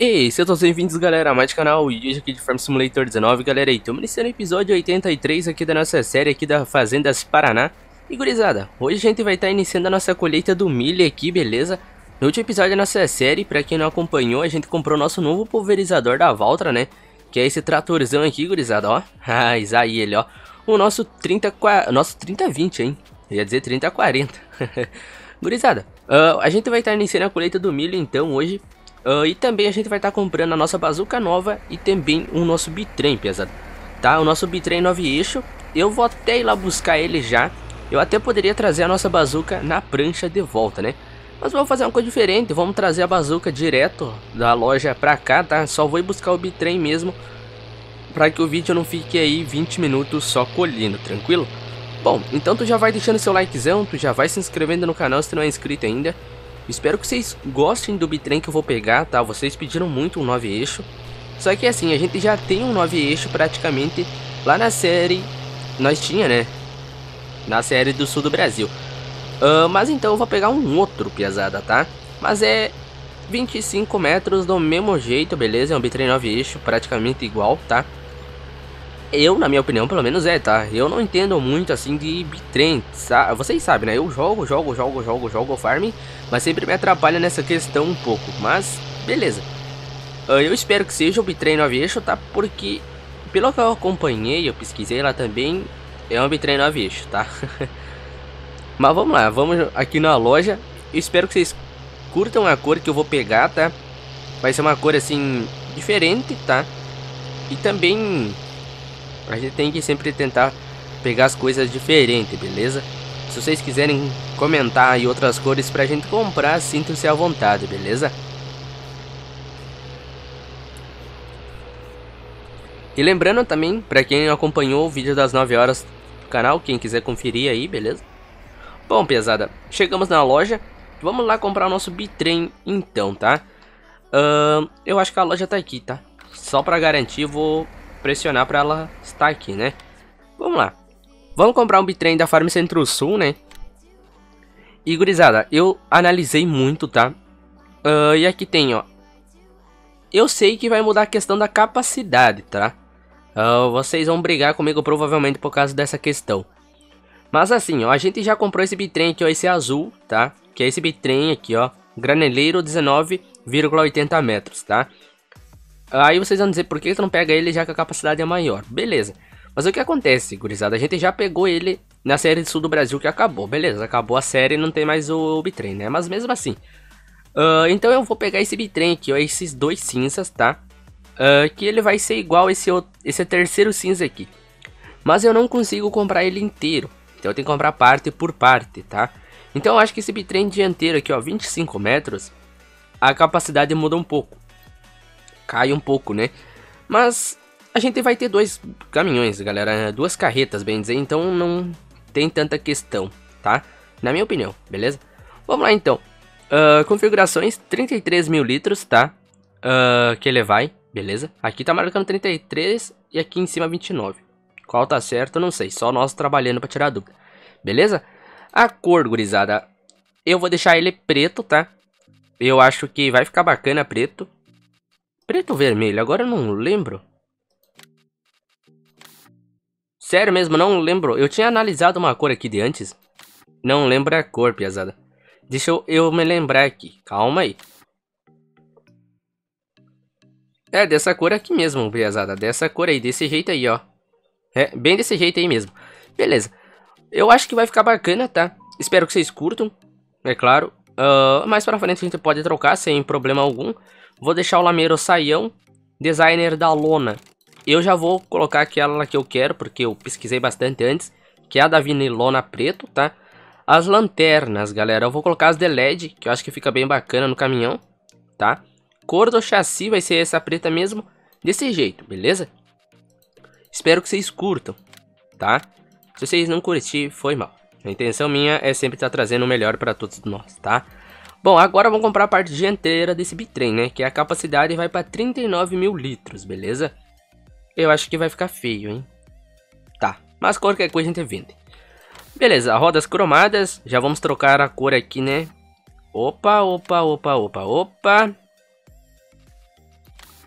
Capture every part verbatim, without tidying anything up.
Ei, sejam todos bem-vindos, galera, a mais canal, e hoje aqui de Farm Simulator dezenove, galera, e estamos iniciando o episódio oitenta e três aqui da nossa série aqui da Fazendas Paraná. E gurizada, hoje a gente vai estar iniciando a nossa colheita do milho aqui, beleza? No último episódio da nossa série, pra quem não acompanhou, a gente comprou o nosso novo pulverizador da Valtra, né? Que é esse tratorzão aqui, gurizada, ó. Ah, aí ele, ó. O nosso trinta, nosso trinta vinte, hein? Eu ia dizer trinta quarenta. Gurizada, uh, a gente vai estar iniciando a colheita do milho então hoje. Uh, e também a gente vai estar comprando a nossa bazuca nova e também o nosso bitrem, pesado. Tá, o nosso bitrem nove eixo. Eu vou até ir lá buscar ele já. Eu até poderia trazer a nossa bazuca na prancha de volta, né? Mas vamos fazer uma coisa diferente. Vamos trazer a bazuca direto da loja pra cá, tá? Só vou ir buscar o bitrem mesmo, pra que o vídeo não fique aí vinte minutos só colhendo, tranquilo? Bom, então tu já vai deixando seu likezão, tu já vai se inscrevendo no canal se tu não é inscrito ainda. Espero que vocês gostem do bitrem que eu vou pegar, tá? Vocês pediram muito um nove eixo. Só que assim, a gente já tem um nove eixo praticamente lá na série. Nós tinha, né? Na série do sul do Brasil. uh, Mas então eu vou pegar um outro, piazada, tá? Mas é vinte e cinco metros do mesmo jeito, beleza? É um bitrem nove eixo, praticamente igual, tá? Eu, na minha opinião, pelo menos é, tá? Eu não entendo muito, assim, de bitrem, sabe? Vocês sabem, né? Eu jogo, jogo, jogo, jogo, jogo farming, mas sempre me atrapalha nessa questão um pouco. Mas, beleza. Uh, eu espero que seja o bitrem nove eixo, tá? Porque, pelo que eu acompanhei, eu pesquisei lá também, é um bitrem nove eixo, tá? Mas vamos lá, vamos aqui na loja. Eu espero que vocês curtam a cor que eu vou pegar, tá? Vai ser uma cor, assim, diferente, tá? E também... a gente tem que sempre tentar pegar as coisas diferentes, beleza? Se vocês quiserem comentar aí outras cores pra gente comprar, sintam-se à vontade, beleza? E lembrando também, pra quem acompanhou o vídeo das nove horas do canal, quem quiser conferir aí, beleza? Bom, pesada, chegamos na loja. Vamos lá comprar o nosso bitrem então, tá? Uh, eu acho que a loja tá aqui, tá? Só pra garantir, vou... pressionar para ela estar aqui, né? Vamos lá. Vamos comprar um bitrem da Farm Centro-Sul, né? E gurizada, eu analisei muito, tá? Uh, e aqui tem, ó. Eu sei que vai mudar a questão da capacidade, tá? Uh, vocês vão brigar comigo provavelmente por causa dessa questão. Mas assim, ó, a gente já comprou esse bitrem aqui, ó, esse azul, tá? Que é esse bitrem aqui, ó. Graneleiro dezenove vírgula oitenta metros, tá? Aí vocês vão dizer por que tu não pega ele já que a capacidade é maior. Beleza. Mas o que acontece, gurizada? A gente já pegou ele na série do sul do Brasil que acabou. Beleza, acabou a série e não tem mais o, o bitrem, né? Mas mesmo assim. Uh, então eu vou pegar esse bitrem aqui, ó. Esses dois cinzas, tá? Uh, que ele vai ser igual esse, esse terceiro cinza aqui. Mas eu não consigo comprar ele inteiro. Então eu tenho que comprar parte por parte, tá? Então eu acho que esse bitrem dianteiro aqui, ó. vinte e cinco metros. A capacidade muda um pouco. Cai um pouco, né? Mas a gente vai ter dois caminhões, galera. Duas carretas, bem dizer. Então não tem tanta questão, tá? Na minha opinião, beleza? Vamos lá, então. Uh, configurações, trinta e três mil litros, tá? Uh, que ele vai, beleza? Aqui tá marcando trinta e três e aqui em cima vinte e nove. Qual tá certo, não sei. Só nós trabalhando pra tirar a dúvida. Beleza? A cor, gurizada. Eu vou deixar ele preto, tá? Eu acho que vai ficar bacana preto. Preto ou vermelho? Agora eu não lembro. Sério mesmo, não lembro. Eu tinha analisado uma cor aqui de antes. Não lembro a cor, piazada. Deixa eu, eu me lembrar aqui. Calma aí. É, dessa cor aqui mesmo, piazada. Dessa cor aí, desse jeito aí, ó. É, bem desse jeito aí mesmo. Beleza. Eu acho que vai ficar bacana, tá? Espero que vocês curtam, é claro. Uh, mais pra frente a gente pode trocar sem problema algum. Vou deixar o lameiro saião, designer da lona. Eu já vou colocar aquela que eu quero, porque eu pesquisei bastante antes, que é a da vinilona preto, tá? As lanternas, galera, eu vou colocar as de L E D, que eu acho que fica bem bacana no caminhão, tá? Cor do chassi vai ser essa preta mesmo, desse jeito, beleza? Espero que vocês curtam, tá? Se vocês não curtirem, foi mal. A intenção minha é sempre estar trazendo o melhor para todos nós, tá? Bom, agora vamos comprar a parte dianteira desse bitrem, né? Que a capacidade vai para trinta e nove mil litros, beleza? Eu acho que vai ficar feio, hein? Tá, mas qualquer coisa a gente vende. Beleza, rodas cromadas. Já vamos trocar a cor aqui, né? Opa, opa, opa, opa, opa.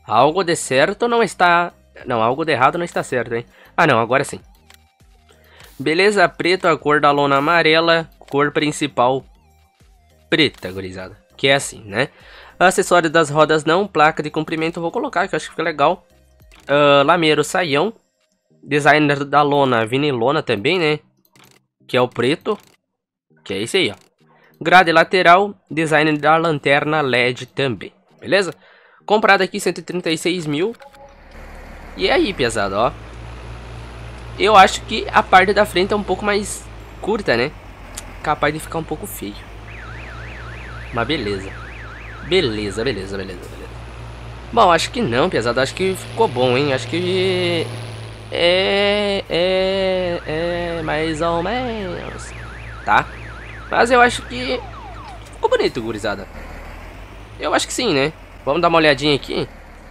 Algo de certo não está... Não, algo de errado não está certo, hein? Ah, não, agora sim. Beleza, preto, a cor da lona amarela, cor principal preta, gurizada. Que é assim, né? Acessório das rodas não, placa de comprimento, vou colocar, que eu acho que fica legal. Uh, lameiro, saião. Designer da lona, vinilona também, né? Que é o preto. Que é esse aí, ó. Grade lateral, design da lanterna L E D também, beleza? Comprado aqui cento e trinta e seis mil. E é aí, pesado, ó. Eu acho que a parte da frente é um pouco mais curta, né? Capaz de ficar um pouco feio. Mas beleza. Beleza, beleza, beleza, beleza. Bom, acho que não, pesado. Acho que ficou bom, hein? Acho que... É... É... É... Mais ou menos. Tá? Mas eu acho que... Ficou bonito, gurizada. Eu acho que sim, né? Vamos dar uma olhadinha aqui.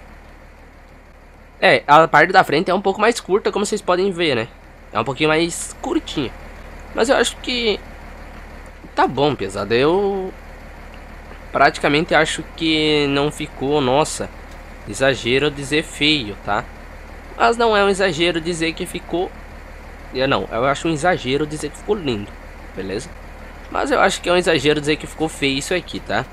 É, a parte da frente é um pouco mais curta, como vocês podem ver, né? É um pouquinho mais curtinha. Mas eu acho que... Tá bom, pesado. Eu... Praticamente acho que não ficou, nossa... Exagero dizer feio, tá? Mas não é um exagero dizer que ficou... Eu não, eu acho um exagero dizer que ficou lindo. Beleza? Mas eu acho que é um exagero dizer que ficou feio isso aqui, tá?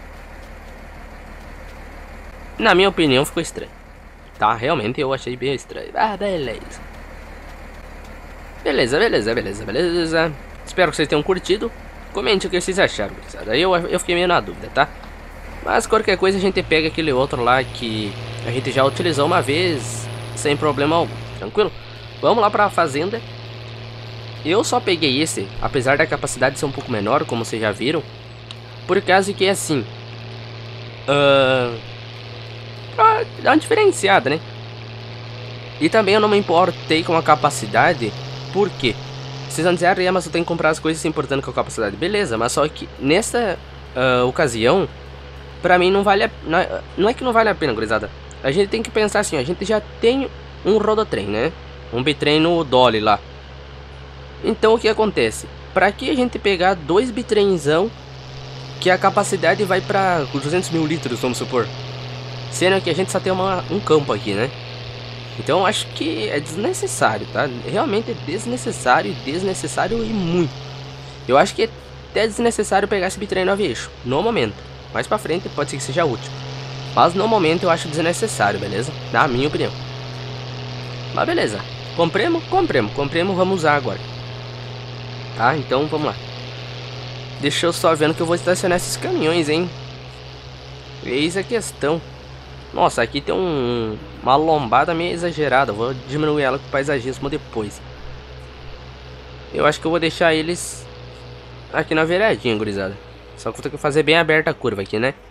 Na minha opinião ficou estranho. Tá? Realmente eu achei bem estranho. Ah, beleza. Beleza, beleza, beleza, beleza. Espero que vocês tenham curtido. Comente o que vocês acharam, gurizada. Eu, eu fiquei meio na dúvida, tá? Mas qualquer coisa a gente pega aquele outro lá que a gente já utilizou uma vez sem problema algum, tranquilo? Vamos lá pra fazenda. Eu só peguei esse, apesar da capacidade ser um pouco menor, como vocês já viram, por causa que assim... Uh, pra dar uma diferenciada, né? E também eu não me importei com a capacidade, porque vocês vão dizer, ah, mas eu tenho que comprar as coisas se importando com a capacidade. Beleza, mas só que nessa uh, ocasião, pra mim não vale a... Não é, não é que não vale a pena, gurizada. A gente tem que pensar assim, ó, a gente já tem um rodotrem, né? Um bitrem no Dolly lá. Então o que acontece? Pra que a gente pegar dois bitrenzão que a capacidade vai pra duzentos mil litros, vamos supor? Sendo que a gente só tem uma, um campo aqui, né? Então eu acho que é desnecessário, tá? Realmente é desnecessário, desnecessário e muito. Eu acho que é até desnecessário pegar esse bitrem no eixo, no momento. Mais pra frente pode ser que seja útil. Mas no momento eu acho desnecessário, beleza? Na minha opinião. Mas beleza. Compremos? Compremos. Compremos, vamos usar agora. Tá, então vamos lá. Deixa eu só vendo que eu vou estacionar esses caminhões, hein? Eis a questão. Nossa, aqui tem um, uma lombada meio exagerada. Vou diminuir ela com o paisagismo depois. Eu acho que eu vou deixar eles aqui na beiradinha, gurizada. Só que eu tenho que fazer bem aberta a curva aqui, né?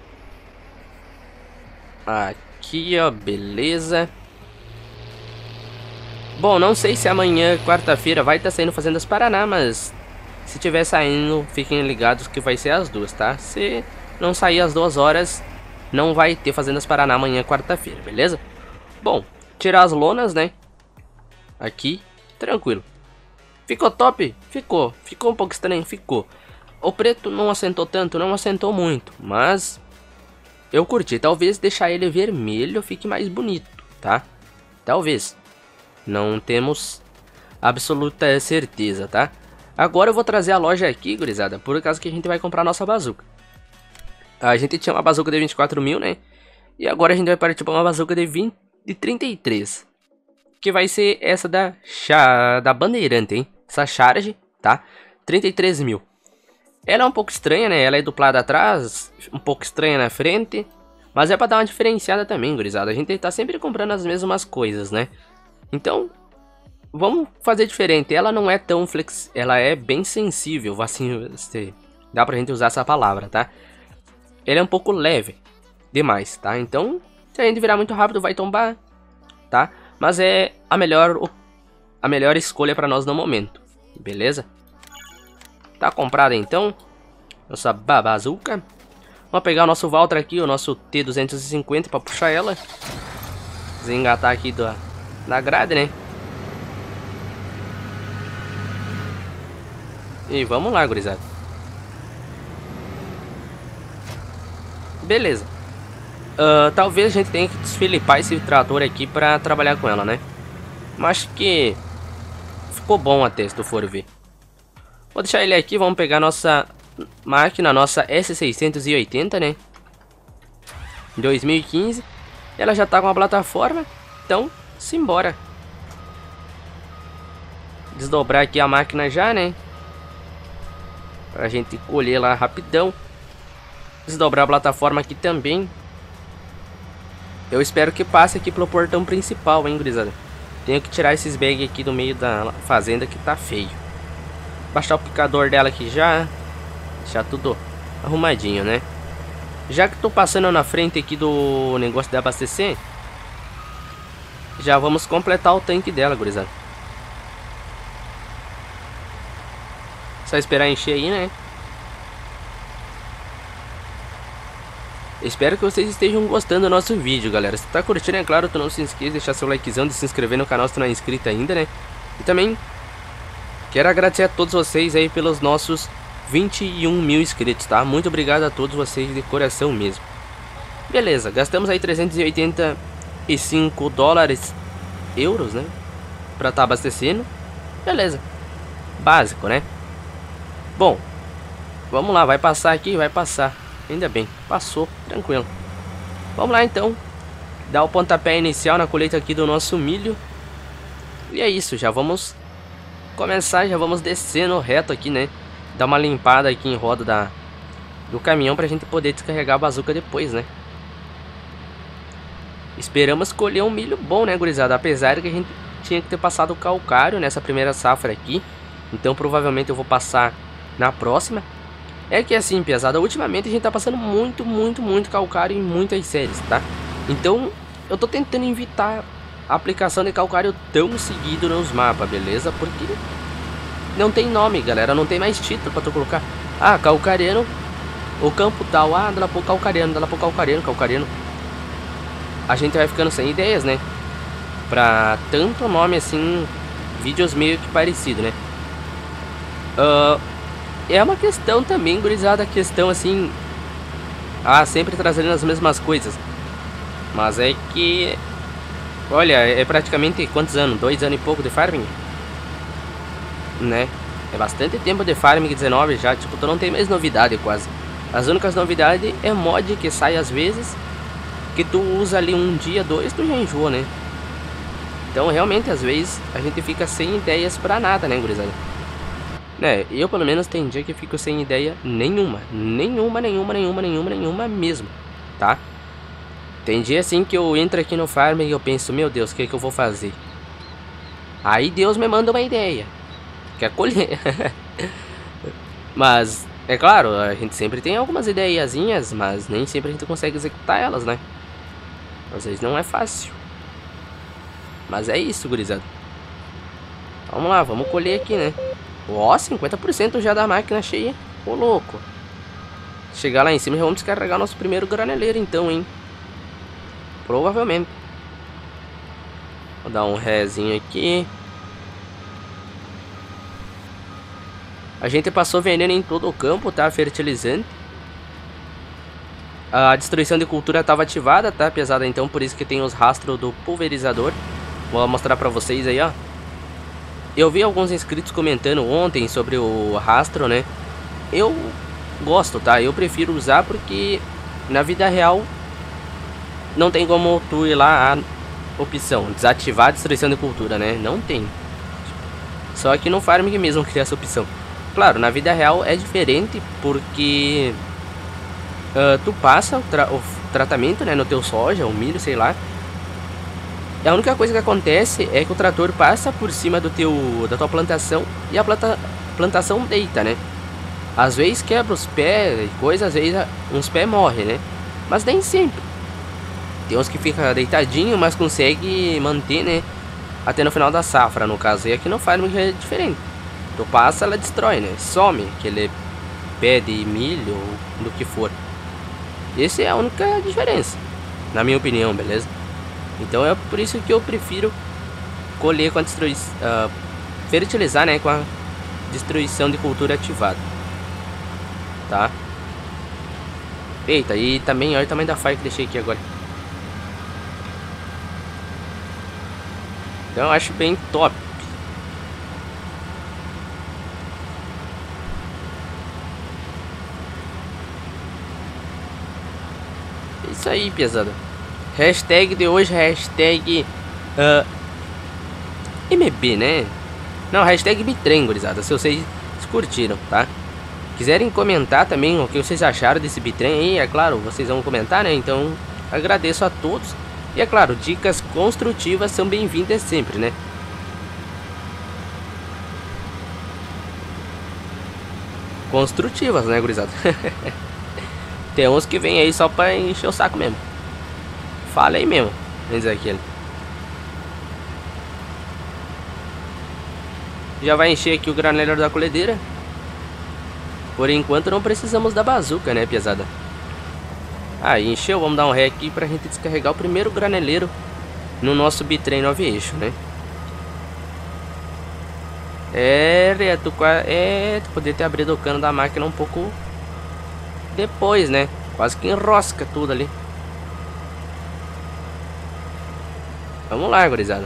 Aqui, ó, beleza. Bom, não sei se amanhã, quarta-feira, vai estar saindo Fazendas Paraná, mas se tiver saindo, fiquem ligados que vai ser as duas, tá? Se não sair às duas horas, não vai ter Fazendas Paraná amanhã, quarta-feira, beleza? Bom, tirar as lonas, né? Aqui, tranquilo. Ficou top? Ficou. Ficou um pouco estranho? Ficou. O preto não assentou tanto, não assentou muito, mas eu curti. Talvez deixar ele vermelho fique mais bonito, tá? Talvez. Não temos absoluta certeza, tá? Agora eu vou trazer a loja aqui, gurizada, por causa que a gente vai comprar a nossa bazuca. A gente tinha uma bazuca de vinte e quatro mil, né? E agora a gente vai partir para uma bazuca de, vinte, de trinta e três. Que vai ser essa da, da Bandeirante, hein? Essa Charge, tá? trinta e três mil. Ela é um pouco estranha, né? Ela é duplada atrás, um pouco estranha na frente. Mas é pra dar uma diferenciada também, gurizada. A gente tá sempre comprando as mesmas coisas, né? Então, vamos fazer diferente. Ela não é tão flex... Ela é bem sensível, assim, dá pra gente usar essa palavra, tá? Ela é um pouco leve demais, tá? Então, se a gente virar muito rápido, vai tombar, tá? Mas é a melhor, a melhor escolha pra nós no momento, beleza? Tá comprada então, nossa bazuca. Vamos pegar o nosso Valtra aqui, o nosso T duzentos e cinquenta pra puxar ela. Desengatar aqui da, da grade, né? E vamos lá, gurizada. Beleza. Uh, talvez a gente tenha que desfilipar esse trator aqui pra trabalhar com ela, né? Mas acho que ficou bom até, se tu for ver. Vou deixar ele aqui, vamos pegar nossa máquina, nossa S seiscentos e oitenta, né? dois mil e quinze. Ela já tá com a plataforma, então simbora. Desdobrar aqui a máquina já, né? Pra gente colher lá rapidão. Desdobrar a plataforma aqui também. Eu espero que passe aqui pelo portão principal, hein, gurizada. Tenho que tirar esses bags aqui do meio da fazenda que tá feio. Baixar o picador dela aqui já. Deixar tudo arrumadinho, né? Já que tô passando na frente aqui do negócio de abastecer, já vamos completar o tanque dela, gurizada. Só esperar encher aí, né? Espero que vocês estejam gostando do nosso vídeo, galera. Se tá curtindo, é claro, tu não se esqueça de deixar seu likezão, de se inscrever no canal se tu não é inscrito ainda, né? E também quero agradecer a todos vocês aí pelos nossos vinte e um mil inscritos, tá? Muito obrigado a todos vocês de coração mesmo. Beleza, gastamos aí trezentos e oitenta e cinco dólares, euros, né? Pra tá abastecendo. Beleza, básico, né? Bom, vamos lá, vai passar aqui, vai passar. Ainda bem, passou, tranquilo. Vamos lá então, dar o pontapé inicial na colheita aqui do nosso milho. E é isso, já vamos começar, já vamos descendo reto aqui, né? Dar uma limpada aqui em roda da, do caminhão pra gente poder descarregar a bazuca depois, né? Esperamos colher um milho bom, né, gurizada? Apesar que a gente tinha que ter passado o calcário nessa primeira safra aqui. Então provavelmente eu vou passar na próxima. É que assim, pesada, ultimamente a gente tá passando muito, muito, muito calcário em muitas séries, tá? Então eu tô tentando evitar a aplicação de calcário tão seguido nos mapas, beleza? Porque não tem nome, galera, não tem mais título pra tu colocar. Ah, calcariano, o campo tal, ah, dá lá pro calcariano, dá lá pro calcariano, calcariano. A gente vai ficando sem ideias, né? Pra tanto nome assim, vídeos meio que parecidos, né? Uh, é uma questão também, gurizada, questão assim, ah, sempre trazendo as mesmas coisas. Mas é que, olha, é praticamente quantos anos? Dois anos e pouco de farming, né? É bastante tempo de farming, dezenove já, tipo, tu não tem mais novidade quase. As únicas novidades é mod que sai às vezes, que tu usa ali um dia, dois, tu já enjoa, né? Então realmente às vezes a gente fica sem ideias pra nada, né, gurizada? Né, eu pelo menos tem dia que fico sem ideia nenhuma. Nenhuma, nenhuma, nenhuma, nenhuma, nenhuma mesmo, tá? Tem dia assim que eu entro aqui no farm e eu penso, meu Deus, o que é que eu vou fazer? Aí Deus me manda uma ideia, que é colher. Mas, é claro, a gente sempre tem algumas ideiazinhas, mas nem sempre a gente consegue executar elas, né? Às vezes não é fácil. Mas é isso, gurizada. Vamos lá, vamos colher aqui, né? Ó, cinquenta por cento já da máquina cheia. Ô, louco. Chegar lá em cima, já vamos descarregar nosso primeiro graneleiro, então, hein? Provavelmente. Vou dar um rezinho aqui. A gente passou veneno em todo o campo, tá? Fertilizante. A destruição de cultura estava ativada, tá? Pesada, então, por isso que tem os rastros do pulverizador. Vou mostrar pra vocês aí, ó. Eu vi alguns inscritos comentando ontem sobre o rastro, né? Eu gosto, tá? Eu prefiro usar porque na vida real não tem como tu ir lá a opção desativar a destruição de cultura, né? Não tem. Só que no farming mesmo cria essa opção. Claro, na vida real é diferente porque uh, tu passa o, tra o tratamento, né, no teu soja, o milho, sei lá. A única coisa que acontece é que o trator passa por cima do teu, da tua plantação e a planta, plantação deita, né? Às vezes quebra os pés e coisa, às vezes uns pés morrem, né? Mas nem sempre. Tem uns que fica deitadinho, mas consegue manter, né? Até no final da safra, no caso. E aqui no farm é diferente. Tu passa, ela destrói, né? Some aquele pé de milho ou do que for. Essa é a única diferença, na minha opinião, beleza? Então é por isso que eu prefiro colher com a destruição, uh, fertilizar, né, com a destruição de cultura ativada, tá? Eita, e também olha o tamanho da faia que deixei aqui agora. Então eu acho bem top. Isso aí, pesada. Hashtag de hoje, hashtag uh, M B, né? Não, hashtag bitrem, gurizada, se vocês curtiram, tá? Quiserem comentar também o que vocês acharam desse bitrem aí, é claro, vocês vão comentar, né? Então, agradeço a todos. E é claro, dicas construtivas são bem-vindas sempre, né? Construtivas, né, gurizada? Tem uns que vem aí só pra encher o saco mesmo. Fala aí mesmo, diz aquele. Já vai encher aqui o graneleiro da colhedeira. Por enquanto não precisamos da bazuca, né, pesada? Aí, encheu, vamos dar um ré aqui pra gente descarregar o primeiro graneleiro no nosso bitrem nove eixo, né? É, tu, é, tu poderia ter abrido o cano da máquina um pouco depois, né? Quase que enrosca tudo ali. Vamos lá, gurizada.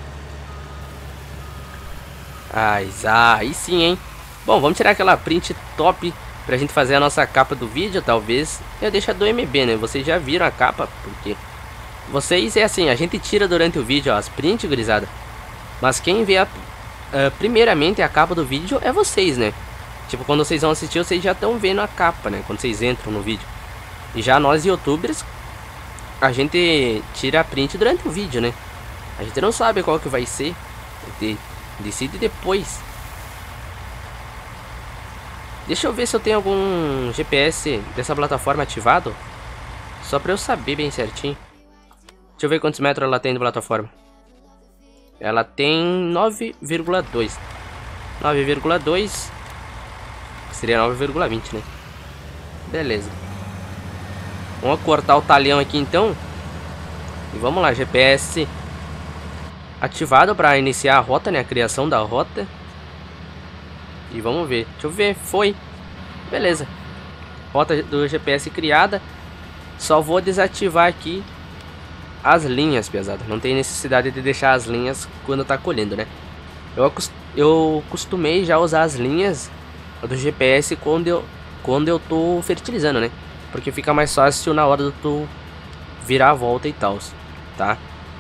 Ai, aí sim, hein? Bom, vamos tirar aquela print top pra gente fazer a nossa capa do vídeo, talvez. Eu deixo a do M B, né? Vocês já viram a capa, porque vocês, é assim, a gente tira durante o vídeo ó, as prints, gurizada. Mas quem vê a, uh, primeiramente a capa do vídeo é vocês, né? Tipo, quando vocês vão assistir, vocês já estão vendo a capa, né? Quando vocês entram no vídeo. E já nós, youtubers, a gente tira a print durante o vídeo, né? A gente não sabe qual que vai ser. A gente decide depois. Deixa eu ver se eu tenho algum G P S dessa plataforma ativado. Só pra eu saber bem certinho. Deixa eu ver quantos metros ela tem de plataforma. Ela tem nove vírgula dois. nove vírgula dois. Seria nove vírgula vinte, né? Beleza. Vamos cortar o talhão aqui então. E vamos lá, G P S ativado para iniciar a rota, né? A criação da rota. E vamos ver. Deixa eu ver. Foi. Beleza. Rota do G P S criada. Só vou desativar aqui as linhas, pesado. Não tem necessidade de deixar as linhas quando tá colhendo, né? Eu, eu costumei já usar as linhas do G P S quando eu, quando eu tô fertilizando, né? Porque fica mais fácil na hora do tu virar a volta e tal, tá?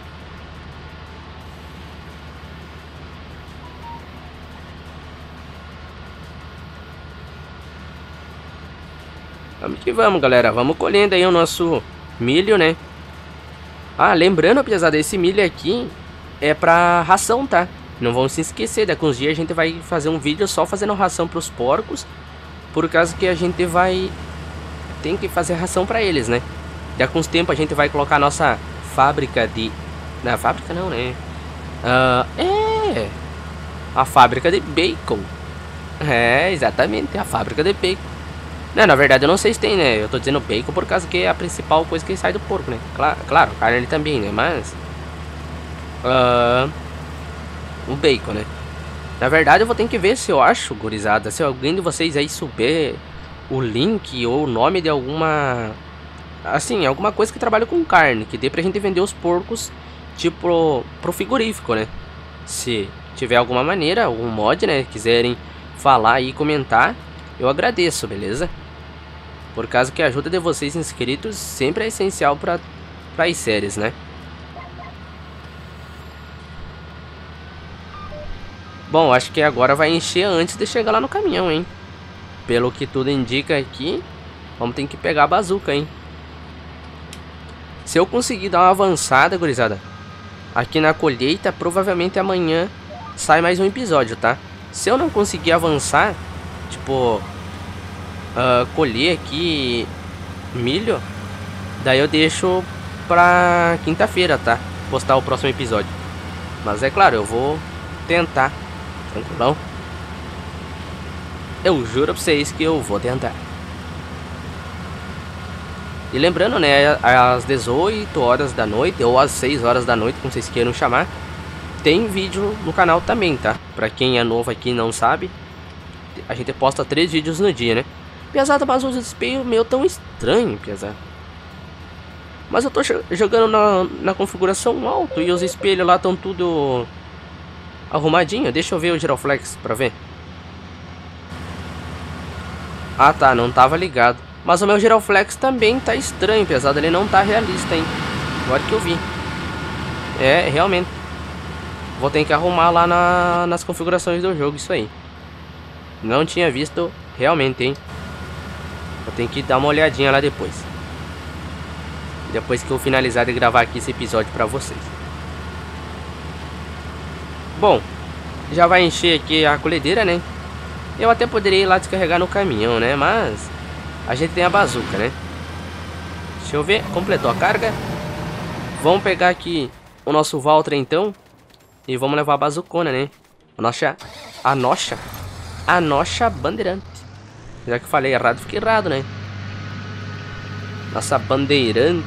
Vamos que vamos, galera. Vamos colhendo aí o nosso milho, né? Ah, lembrando, pesado, esse milho aqui é pra ração, tá? Não vão se esquecer, daqui uns dias a gente vai fazer um vídeo só fazendo ração pros porcos. Por causa que a gente vai... tem que fazer ração pra eles, né? Daqui uns tempos a gente vai colocar a nossa fábrica de... Na fábrica não, né? Uh, é... A fábrica de bacon. É, exatamente, a fábrica de bacon. Não, na verdade eu não sei se tem, né? Eu tô dizendo bacon por causa que é a principal coisa que sai do porco, né? Claro, claro, carne também, né? Mas... Uh, o bacon, né? Na verdade eu vou ter que ver se eu acho, gurizada. Se alguém de vocês aí souber o link ou o nome de alguma... assim, alguma coisa que trabalha com carne, que dê pra gente vender os porcos, tipo, pro frigorífico, né? Se tiver alguma maneira, algum mod, né? Quiserem falar e comentar, eu agradeço, beleza? Por causa que a ajuda de vocês inscritos sempre é essencial para as séries, né? Bom, acho que agora vai encher antes de chegar lá no caminhão, hein? Pelo que tudo indica aqui, vamos ter que pegar a bazuca, hein? Se eu conseguir dar uma avançada, gurizada, aqui na colheita, provavelmente amanhã sai mais um episódio, tá? Se eu não conseguir avançar, tipo... Uh, colher aqui milho, daí eu deixo pra quinta-feira, tá? Postar o próximo episódio. Mas é claro, eu vou tentar. Tranquilão? Eu juro pra vocês que eu vou tentar. E lembrando, né, às dezoito horas da noite ou às seis horas da noite, como vocês queiram chamar, tem vídeo no canal também, tá? Pra quem é novo aqui e não sabe, a gente posta três vídeos no dia, né? Pesado, mas os espelhos meu tão estranho, pesado. Mas eu tô jogando na, na configuração alto e os espelhos lá estão tudo arrumadinho. Deixa eu ver o giroflex pra ver. Ah tá, não tava ligado. Mas o meu giroflex também tá estranho, pesado. Ele não tá realista, hein. Agora que eu vi. É, realmente. Vou ter que arrumar lá na, nas configurações do jogo, isso aí. Não tinha visto realmente, hein. Eu tenho que dar uma olhadinha lá depois. Depois que eu finalizar de gravar aqui esse episódio pra vocês. Bom, já vai encher aqui a colhedeira, né? Eu até poderia ir lá descarregar no caminhão, né? Mas a gente tem a bazuca, né? Deixa eu ver, completou a carga. Vamos pegar aqui o nosso Valtra então. E vamos levar a bazucona, né? A nossa... A nossa... A nossa bandeirante. Já que eu falei errado, fiquei errado, né? Nossa bandeirante.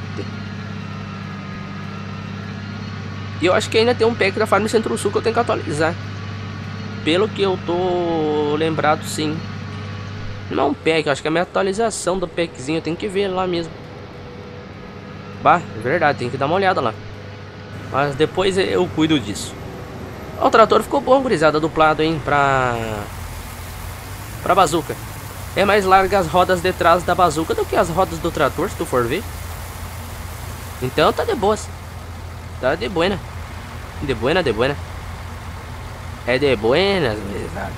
E eu acho que ainda tem um pack da Farm Centro-Sul que eu tenho que atualizar. Pelo que eu tô lembrado, sim. Não é um pack, eu acho que é a minha atualização do packzinho. Eu tenho que ver lá mesmo. Bah, é verdade, tem que dar uma olhada lá. Mas depois eu cuido disso. Ó, o trator ficou bom, gurizada, duplado, hein? Pra... Pra bazuca. É mais larga as rodas de trás da bazuca do que as rodas do trator, se tu for ver. Então tá de boas. Tá de buena. De buena, de buena. É de buenas, gurizada.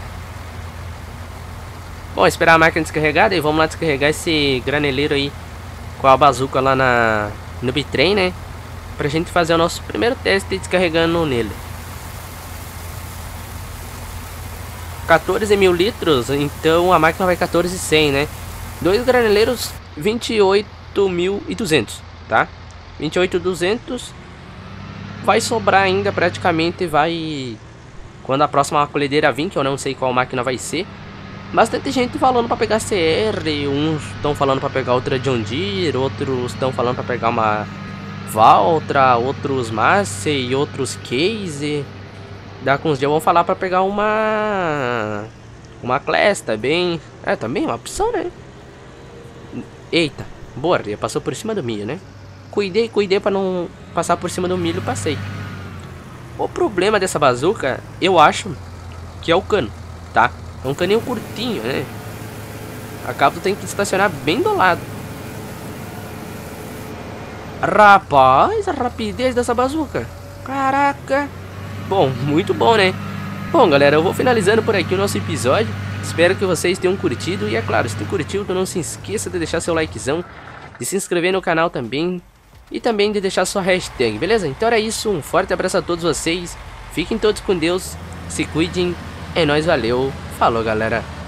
Bom, esperar a máquina descarregada e vamos lá descarregar esse graneleiro aí com a bazuca lá na, no bitrem, né? Pra gente fazer o nosso primeiro teste descarregando nele. quatorze mil litros, então a máquina vai quatorze mil e cem, né? Dois graneleiros, vinte e oito mil e duzentos, tá? vinte e oito mil e duzentos. Vai sobrar ainda praticamente, vai... Quando a próxima colhedeira vir, que eu não sei qual máquina vai ser. Bastante gente falando pra pegar C R, uns estão falando pra pegar outra John Deere, outros estão falando pra pegar uma Valtra, outros Massey, outros Case. Daqui uns dias vão falar pra pegar uma... Uma Class também. É, também é uma opção, né? Eita, boa, passou por cima do milho, né? Cuidei, cuidei pra não passar por cima do milho, passei. O problema dessa bazuca, eu acho que é o cano, tá? É um caninho curtinho, né? Acaba tem que estacionar bem do lado. Rapaz, a rapidez dessa bazuca. Caraca. Bom, muito bom, né? Bom, galera, eu vou finalizando por aqui o nosso episódio. Espero que vocês tenham curtido. E é claro, se tu curtiu, não se esqueça de deixar seu likezão, de se inscrever no canal também e também de deixar sua hashtag, beleza? Então era isso, um forte abraço a todos vocês. Fiquem todos com Deus, se cuidem, é nóis, valeu, falou, galera.